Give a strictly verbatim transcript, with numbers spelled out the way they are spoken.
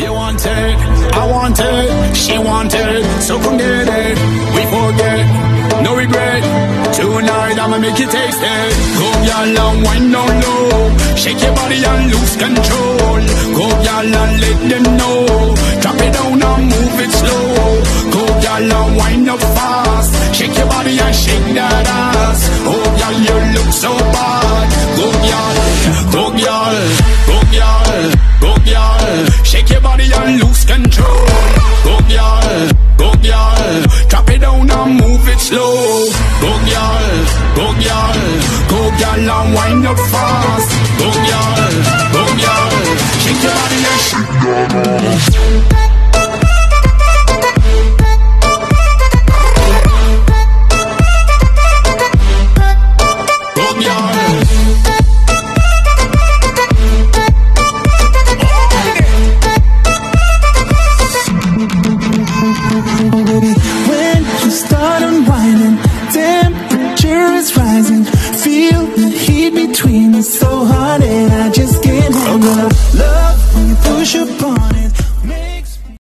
You want it, I want it, she want it, so come get it. We forget, no regret. Tonight I'ma make you taste it. Go y'all and wind down low, shake your body and lose control. Go y'all and let them know, drop it down and move it slow. Go y'all and wind up fast, shake your body and shake that ass. Oh y'all, you look so bad. Go y'all, go y'all, go y'all, go y'all, shake your body and lose control. Go y'all, go y'all, drop it down and move it slow. Go y'all, go y'all, go y'all and wind up fast. Go y'all, go y'all, shake your body and shake that ass. When you start unwinding, temperature is rising. Feel the heat between us so hot, and I